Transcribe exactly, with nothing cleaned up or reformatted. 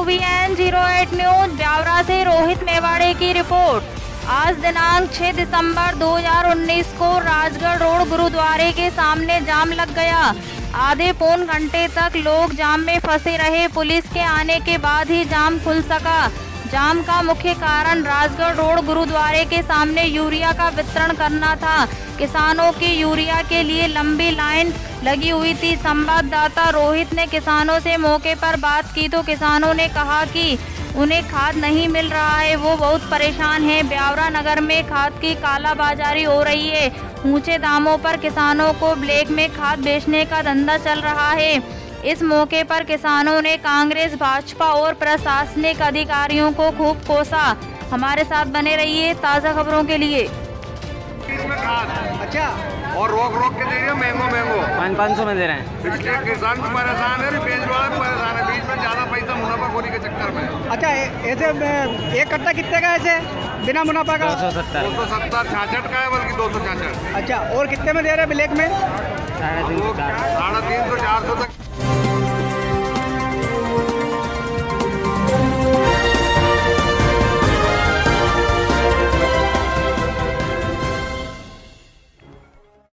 You V N zero आठ news Biaora से रोहित मेवाड़े की रिपोर्ट। आज दिनांक छह दिसंबर दो हज़ार उन्नीस को राजगढ़ रोड गुरुद्वारे के सामने जाम लग गया। आधे पौन घंटे तक लोग जाम में फंसे रहे। पुलिस के आने के बाद ही जाम खुल सका। जाम का मुख्य कारण राजगढ़ रोड गुरुद्वारे के सामने यूरिया का वितरण करना था। किसानों की यूरिया के लिए लंबी लाइन लगी हुई थी। संवाददाता रोहित ने किसानों से मौके पर बात की तो किसानों ने कहा कि उन्हें खाद नहीं मिल रहा है, वो बहुत परेशान हैं। ब्यावरा नगर में खाद की कालाबाजारी हो रही है। ऊंचे दामों पर किसानों को ब्लैक में खाद बेचने का धंधा चल रहा है। इस मौके पर किसानों ने कांग्रेस, भाजपा और प्रशासनिक अधिकारियों को खूब कोसा। हमारे साथ बने रहिए ताज़ा खबरों के लिए। अच्छा, और रोक रोक के दे रहे हो महंगो महंगो पाँच पाँच सौ में दे रहे हैं। इसलिए किसान भी परेशान है, बेच वाला भी परेशान है। बीच में ज्यादा पैसा मुनाफाखोरी के चक्कर में। अच्छा, ऐसे एक कट्टा कितने का ऐसे बिना मुनाफा का? दो सौ सत्तर दो सौ सत्तर छाछठ का है, बल्कि दो सौ छाछठ। अच्छा, और कितने में दे रहे हैं ब्लैक में? साढ़े तीन सौ चार साढ़े तीन सौ चार सौ तक।